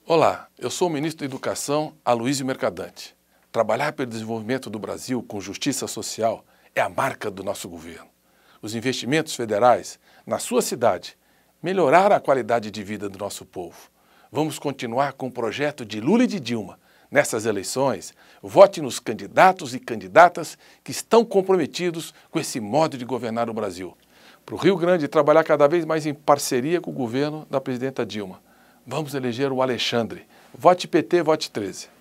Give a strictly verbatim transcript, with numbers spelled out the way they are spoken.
Olá, eu sou o ministro da Educação, Aloísio Mercadante. Trabalhar pelo desenvolvimento do Brasil com justiça social é a marca do nosso governo. Os investimentos federais, na sua cidade, melhoraram a qualidade de vida do nosso povo. Vamos continuar com o projeto de Lula e de Dilma. Nessas eleições, vote nos candidatos e candidatas que estão comprometidos com esse modo de governar o Brasil. Para o Rio Grande trabalhar cada vez mais em parceria com o governo da presidenta Dilma. Vamos eleger o Alexandre. Vote P T, vote treze.